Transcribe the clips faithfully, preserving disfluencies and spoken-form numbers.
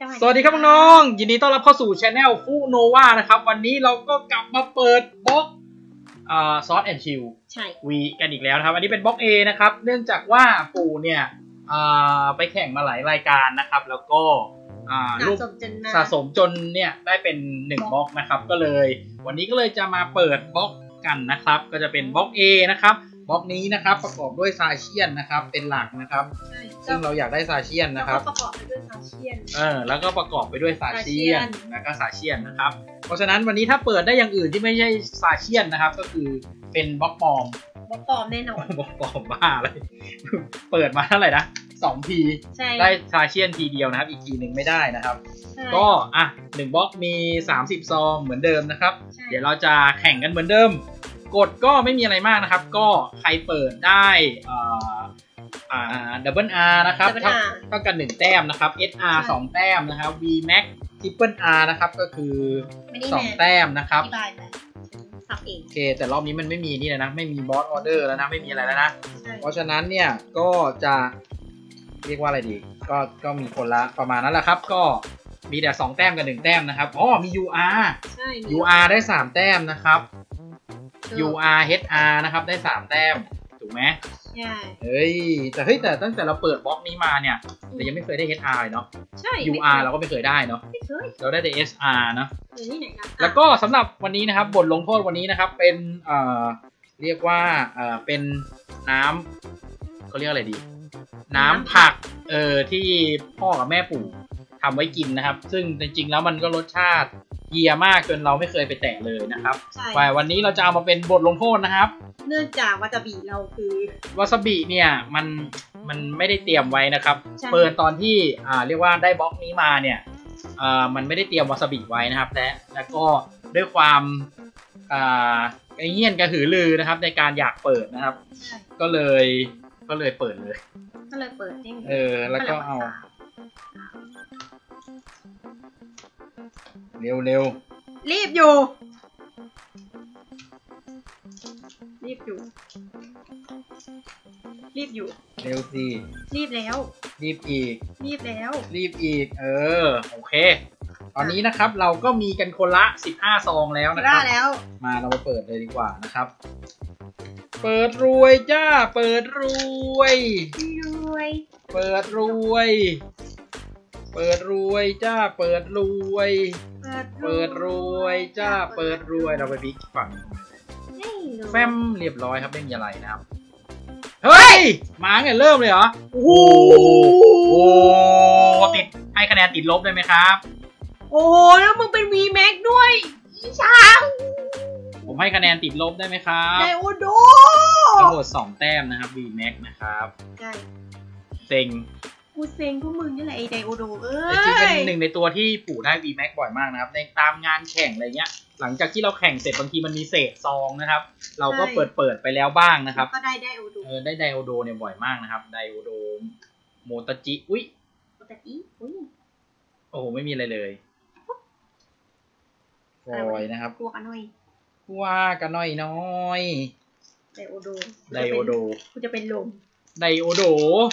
สวัสดีครับน้องยินดีต้อนรับเข้าสู่ช anel ฟูโนวานะครับวันนี้เราก็กลับมาเปิดบล็อกอ่าซอสแอนด์ชิลวีกันอีกแล้วนะครับอันนี้เป็นบล็อก A นะครับเนื่องจากว่าปู่เนี่ยอ่าไปแข่งมาหลายรายการนะครับแล้วก็อ่ารูปสะสมจนเนี่ยได้เป็นหนึ่งบล็อกนะครับก็เลยวันนี้ก็เลยจะมาเปิดบล็อกกันนะครับก็จะเป็นบล็อก A นะครับบล็อกนี้นะครับประกอบด้วยซาเชียนนะครับเป็นหลักนะครับซึ่งเราอยากได้ซาเชียนนะครับประกอบไปด้วยซาเชียนเออแล้วก็ประกอบไปด้วยซาเชียนแล้วก็ซาเชียนนะครับเพราะฉะนั้นวันนี้ถ้าเปิดได้อย่างอื่นที่ไม่ใช่ซาเชียนนะครับก็คือเป็นบล็อกปลอมบล็อกปลอมแน่นอนบล็อกปลอมบ้าเลยเปิดมาเท่าไหร่นะสองทีได้ซาเชียนทีเดียวนะครับอีกทีหนึ่งไม่ได้นะครับก็อ่ะหนึ่งบล็อกมีสามสิบซองเหมือนเดิมนะครับเดี๋ยวเราจะแข่งกันเหมือนเดิมกดก็ไม่มีอะไรมากนะครับก็ใครเปิดได้อ่าอ่า ดับเบิล อาร์ นะครับเท่าเท่ากันหนึ่งแต้มนะครับ เอส อาร์ สองแต้มนะครับ วี แม็กซ์ Triple R นะครับก็คือสองแต้มนะครับโอเคแต่รอบนี้มันไม่มีนี่เลยนะไม่มีบอสออเดอร์แล้วนะไม่มีอะไรแล้วนะเพราะฉะนั้นเนี่ยก็จะเรียกว่าอะไรดีก็ก็มีคนละประมาณนั้นแหละครับก็มีแต่สองแต้มกับหนึ่งแต้มนะครับอ๋อมี ยู อาร์ ยู อาร์ ได้สามแต้มนะครับ ยู อาร์ เอช อาร์ นะครับได้สามแต้มถูกไหมใช่เฮ้ยแต่เฮ้ยแต่ตั้งแต่เราเปิดบล็อกนี้มาเนี่ยแต่ยังไม่เคยได้ เอช อาร์ เลยเนาะใช่ยู อาร์ เราก็ไม่เคยได้เนาะไม่เคยเราได้แต่ เอส อาร์ เนาะเดี๋ยวนี้ไหนกันแล้วก็สำหรับวันนี้นะครับบทลงโทษวันนี้นะครับเป็นเอ่อเรียกว่าเอ่อเป็นน้ำเขาเรียกอะไรดีน้ำผักเอ่อที่พ่อกับแม่ปู่ทำไว้กินนะครับซึ่งจริงๆแล้วมันก็รสชาติเยียมากจนเราไม่เคยไปแตะเลยนะครับแต่วันนี้เราจะเอามาเป็นบทลงโทษนะครับเนื่องจากวาซาบิเราคือวาซาบิเนี่ยมันมันไม่ได้เตรียมไว้นะครับเปิดตอนที่อ่าเรียกว่าได้บล็อกนี้มาเนี่ยอ่ามันไม่ได้เตรียมวาซาบิไว้นะครับและแล้วก็ด้วยความอ่าไอเงี้ยนกระหือรือนะครับในการอยากเปิดนะครับก็เลยก็เลยเปิดเลยก็เลยเปิดเออแล้วก็เอาเร็วเร็วรีบอยู่รีบอยู่รีบอยู่เร็วสิรีบแล้วรีบอีกรีบแล้วรีบอีกเออโอเคตอนนี้นะครับเราก็มีกันคนละสิบห้าซองแล้วนะครับแล้วมาเรามาเปิดเลยดีกว่านะครับเปิดรวยจ้าเปิดรวยรวยเปิดรวยเปิดรวยจ้าเปิดรวยเปิดรวยจ้าเปิดรวยเราไปบิ๊กฝั่งแฟมเรียบร้อยครับไม่มีอะไรนะครับเฮ้ยมาไงเริ่มเลยเหรอโอ้โหติดให้คะแนนติดลบได้ไหมครับโอ้แล้วมึงเป็น วี แม็ก ด้วยอีช้างผมให้คะแนนติดลบได้ไหมครับไดโอโดทั้งหมดสองแต้มนะครับ วี แม็ก นะครับใช่เซ็งกูเซ็งพวกมึงนี่แหละไอไดโอโดเอ้ยจริงเป็นหนึ่งในตัวที่ปู่ได้ วี แม็ก บ่อยมากนะครับในตามงานแข่งอะไรเงี้ยหลังจากที่เราแข่งเสร็จบางทีมันมีเศษซองนะครับเราก็เปิดเปิดไปแล้วบ้างนะครับก็ได้ไดโอโดเออได้ไดโอโดเนี่ยบ่อยมากนะครับไดโอโดโมตาจิอุ้ยโมตาจิอุ้ยโอ้โหไม่มีอะไรเลยฟอยนะครับกลัวกันหน่อยกลัวกันหน่อยน้อยไดโอโดไดโอโดกูจะเป็นลมไดโอโด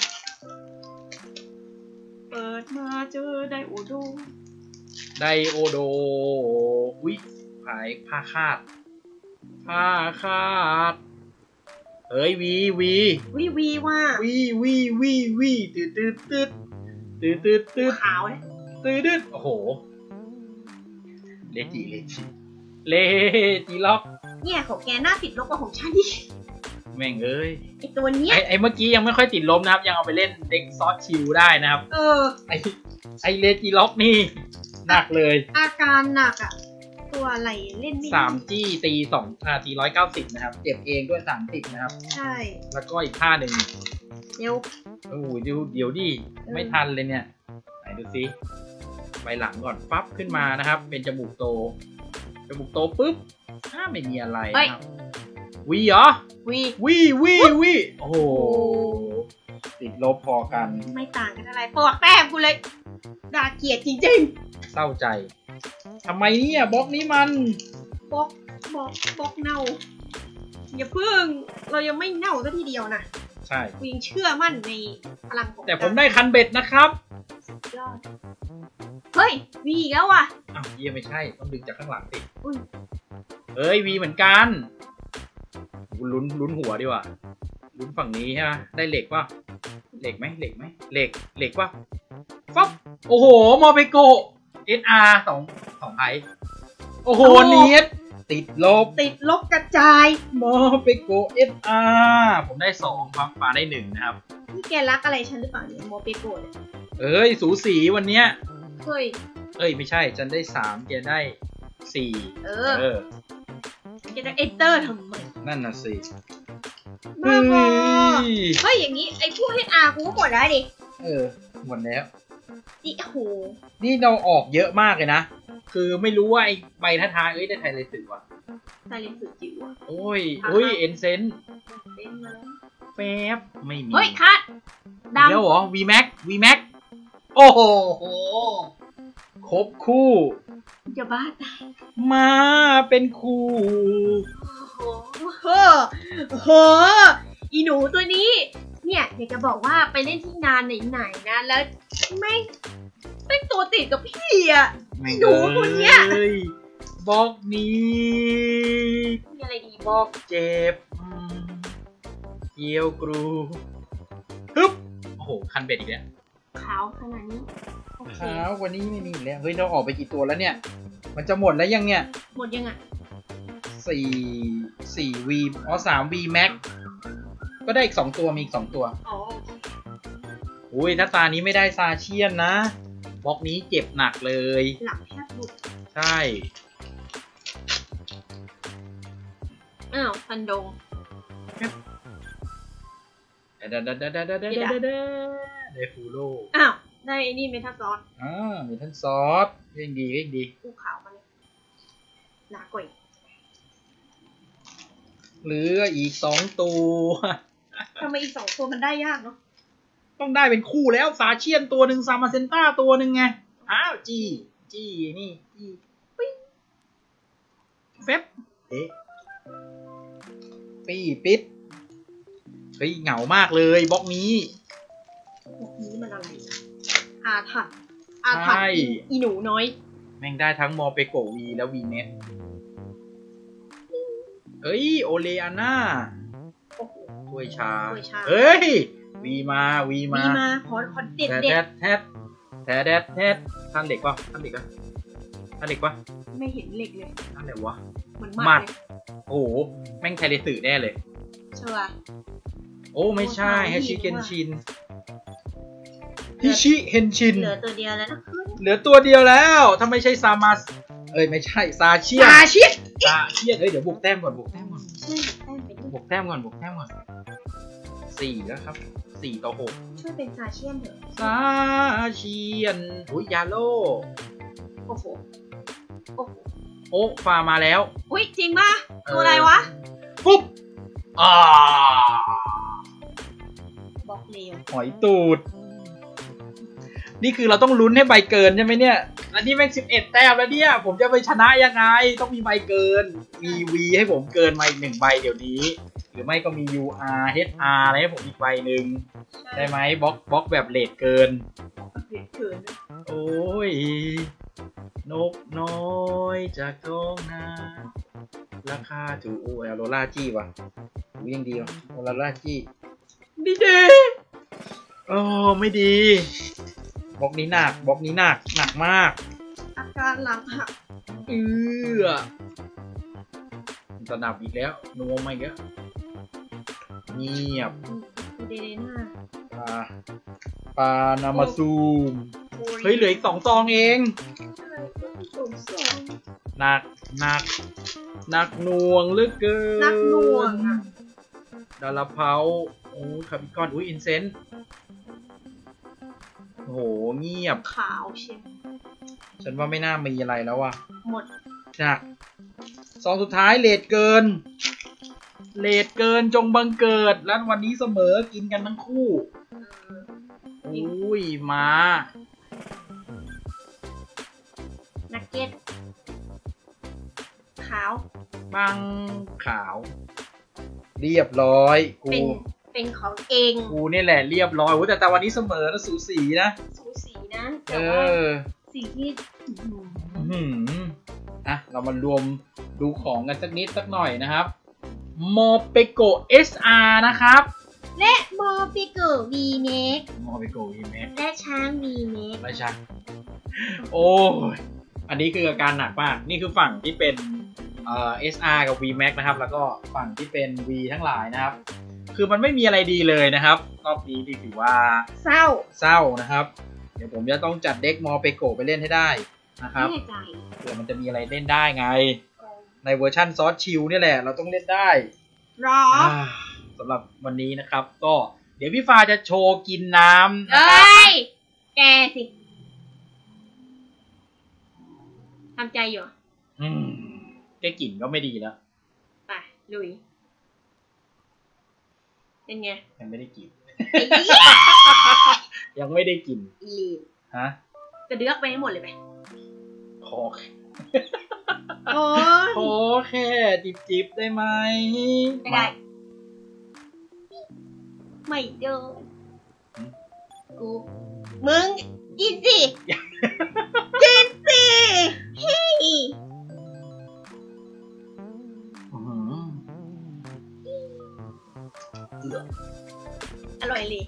เปิดมาเจอไดโอโดไดโอโดอุ้ยขายผ้าคาดผ้าคาดเฮ้ยวีวีวีวีว่าวีวีวีวีตืดตืดตืดตืดตืดตืดขาวเลยตืดตืดโอ้โหเลจิเลจิเลจิล็อกเนี่ยของแกหน้าติดลบกว่าของฉันดิแม่งเอ้ยไอตัวเนี้ยไอเมื่อกี้ยังไม่ค่อยติดลบนะครับยังเอาไปเล่นเด็กซอสชิลได้นะครับเออไอไอเลจิล็อกนี่หนักเลยอาการหนักอ่ะตัวอะไรเล่นไม่สามจี้ตีสองอ่าตีร้อยเก้าสิบนะครับเจ็บเองด้วยสามสิบนะครับใช่แล้วก็อีกท่าหนึ่งเดี๋ยวโอ้โหเดี๋ยวเดี๋ยวดิไม่ทันเลยเนี่ยไหนดูซิไปหลังก่อนปั๊บขึ้นมานะครับเป็นจมูกโตจมูกโตปุ๊บถ้าไม่มีอะไรนะครับวีเหรอวีวีวีวีโอ้โหติดลบพอกันไม่ต่างกันอะไรปอกแต้มกูเลยด่าเกลียดจริงๆเศร้าใจทำไมเนี่ยบล็อกนี้มันบล็อกบล็อกบล็อกเน่าอย่าเพิ่งเรายังไม่เน่าซะทีเดียวนะใช่วิ่งเชื่อมั่นในพลังของแต่ผมได้คันเบ็ดนะครับยอดเฮ้ยวีอีกแล้วว่ะอ้าวเยี่ยไม่ใช่ต้องดึงจากข้างหลังสิเอ้ยวีเหมือนกันลุ้นลุ้นหัวดีกว่าลุ้นฝั่งนี้ใช่ไหมได้เหล็กป่ะเหล็กไหมเหล็กไหมเหล็กเหล็กป่ะฟับโอ้โหมอเปโกเอสอาร์สองสองไอโอ้โหเนียดติดลบติดลบกระจายมอเปโกเอสอาร์ผมได้สองครับปาได้หนึ่งนะครับนี่แกรักอะไรฉันหรือเปล่าเนี่ยมอเปโกเนี่ยเอ้ยสูสีวันเนี้ยเฮ้ยเอ้ยไม่ใช่ฉันได้สามแกได้สี่เออเออแกจะเอนเตอร์ทำไมนั่นน่ะสิบ้าบอเฮ้ยอย่างนี้ไอ้พวกเอสอาร์กูก็หมดแล้วดิเออหมดแล้วอีโหนี่เราออกเยอะมากเลยนะคือไม่รู้ว่าไอ้ใบท้ายเอ้ยได้ไทยเลยสื่อวะไทยเลยสื่อจิ๋วอ่ะโอ้ยโอ้ยเอ็นเซนแป๊บไม่มีเฮ้ยคัดดำแล้วเหรอ วี แม็ก วี แม็ก โอ้โหครบคู่จะบ้าตายมาเป็นคู่โอ้โหโหอีหนูตัวนี้เนี่ยอยากจะบอกว่าไปเล่นที่งานไหนๆนะแล้วไม่ไม่ตัวติดกับพี่อ่ะหนูคนเนี้ยบอกนี้มีอะไรดีบอกเจ็บเกี่ยวกรูฮึบโอ้โหคันเบ็ดอีกแล้วขาวขนาดนี้ขาวกว่านี้ไม่มีแล้วเฮ้ยเราออกไปกี่ตัวแล้วเนี่ยมันจะหมดแล้วยังเนี่ยหมดยังอ่ะสี่สี่วีอ๋อสามวีแม็กก็ได้อีกสองตัวมีอีกสองตัวอ๋ออุ้ยถ้าตานี้ไม่ได้ซาเชียนนะบล็อกนี้เจ็บหนักเลยหลังแทบหลุดใช่อ้าวพันดงเดดเดดเดดเดดเดดเดดได้ฟูโรอ้าวได้นี่เมทัลซอสอ่าเมทัลซอสยิ่งดียิ่งดีกูขาวมาเลยหนากว่าเหลืออีกสองตัวทำไมอีกสองตัวมันได้ยากเนาะต้องได้เป็นคู่แล้วซาเชียนตัวหนึ่งซามาเซนต้าตัวหนึ่งไงอ้าวจีจีนี่จีปิ๊งเฟบเอ๊ะปีปิดเฮ้ยเหงามากเลยบล็อกนี้บล็อกนี้มันอะไรอาถัดอาถัดอีหนูน้อยแม่งได้ทั้งมอเปโกวีแล้ววีเน็ตเฮ้ยโอเลอาน่าถ้วยชาเฮ้ยวีมาวีมาวีมาขอขอเด็ดเด็ดแทดแทดแทดแทดท่านเหล็กป่ะท่านเหล็กป่ะท่านเหล็กป่ะไม่เห็นเหล็กเลยท่านอะไรวะเหมือนมัดโอ้โหแม่งไทยเลสื่อแน่เลยใช่ป่ะโอ้ไม่ใช่ฮิชิเคนชินฮิชิเคนชินเหลือตัวเดียวแล้วนะเหลือตัวเดียวแล้วถ้าไม่ใช่ซามาสเอ้ยไม่ใช่ซาเชียนซาเชียนซาเชียนเฮ้ยเดี๋ยวบุกแต้มก่อนบุกแต้มก่อนบุกแต้มก่อนบุกแต้มก่อนสี่แล้วครับสี่ต่อหกช่วยเป็นซาเชียนเถอะซาเชียนอุ้ยยาโลโอ้โหโอ้โหโอ้ฟามาแล้วอุ้ยจริงป่ะตัวอะไรวะปุ๊บอ่าบอกเร็วหอยตูดนี่คือเราต้องลุ้นให้ใบเกินใช่ไหมเนี่ยอันนี้แม่งสิบเอ็ดแต้มแล้วเนี่ยผมจะไปชนะยังไงต้องมีใบเกินมีวีให้ผมเกินมาอีกหนึ่งใบเดี๋ยวนี้หรือไม่ก็มี ยู อาร์ เอช อาร์ อะไรให้ผมอีกใบหนึ่งได้ไหมบล็อกบล็อกแบบเลทเกินเลทเกินโอ้ยนกน้อยจากท้องนาราคาถูกโอ้ยโรล่าจี้ว่ะยังดีว่ะโรล่าจี้ดีดีโอ้ไม่ดีบล็อกนี้หนักบล็อกนี้หนักหนักมากอาการหลังหักเอือจะดับอีกแล้วนัวมาอีกแล้วเงียบเดเดน่าปลาปลานามาซูมเฮ้ยเหลืออีกสองซองเองหนักหนักหนักหน่วงเหลือเกินหนักหน่วงดาราเพาโอ้คาบิคอนอุ้ยอินเซนต์โหเงียบขาวเชียวฉันว่าไม่น่ามีอะไรแล้วว่ะหมดหนักซองสุดท้ายเลทเกินเลทเกินจงบังเกิดแล้ววันนี้เสมอกินกันทั้งคู่อุ้ยมานักเก็ตขาวบังขาวเรียบร้อยกูเป็นของเองกูนี่แหละเรียบร้อยโอ้แต่แต่วันนี้เสมอนะสูสีนะสูสีนะเออสีสิ่งที่อืมอ่ะเรามารวมดูของกันสักนิดสักหน่อยนะครับมอเปโก เอส อาร์ นะครับและมอเปโก วีเม็กมอเปโก วี เม็กและช้าง วี เม็กและช้างโอ้ยอันนี้คืออาการหนักมากนี่คือฝั่งที่เป็นเอ่อ เอส อาร์ กับ วี เม็ก นะครับแล้วก็ฝั่งที่เป็น V ทั้งหลายนะครับคือมันไม่มีอะไรดีเลยนะครับรอบนี้ถือว่าเศร้าเศร้านะครับเดี๋ยวผมจะต้องจัดเด็กมอเปโกไปเล่นให้ได้นะครับเผื่อมันจะมีอะไรเล่นได้ไงในเวอร์ชั่นซอสชิลนี่แหละเราต้องเล่นได้รอสำหรับวันนี้นะครับก็เดี๋ยวพี่ฟ้าจะโชว์กินน้ำนะครับแกสิทำใจอยู่อืมแค่กลิ่นก็ไม่ดีแล้วไปลุยเป็นไงยังไม่ได้กินยังไม่ได้กินอีฮะจะเดือกไปให้หมดเลยไหมขอขอแค่จิบจิบได้ไหมไม่ได้ไม่เดินกูมึงกินสิกินสิเฮ้ยอร่อยเลย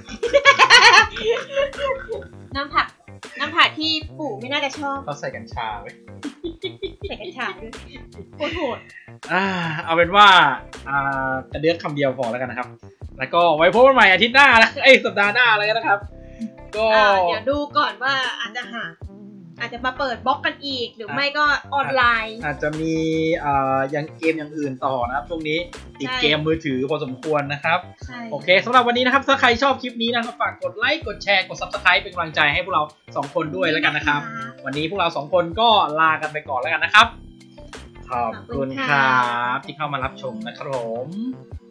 น้ำผักน้ำผักที่ปู่ไม่น่าจะชอบเขาใส่กัญชาไว้ใส่กัญชาด้วยโคตรโหดอ่าเอาเป็นว่าอ่าจะเลือกคำเดียวพอแล้วกันนะครับแล้วก็ไว้พบกันใหม่อาทิตย์หน้านะไอ้สัปดาห์หน้าอะไรกันนะครับก็เดี๋ยวดูก่อนว่าอาจจะหาอาจจะมาเปิดบล็อกกันอีกหรือไม่ก็ออนไลน์อาจจะมีอ่ายังเกมอย่างอื่นต่อนะครับช่วงนี้ติดเกมมือถือพอสมควรนะครับโอเคสำหรับวันนี้นะครับถ้าใครชอบคลิปนี้นะครับฝากกดไลค์กดแชร์กด ซับสไครบ์ เป็นกำลังใจให้พวกเราสองคนด้วยแล้วกันนะครับวันนี้พวกเราสองคนก็ลากันไปก่อนแล้วกันนะครับขอบคุณครับที่เข้ามารับชมนะครับผม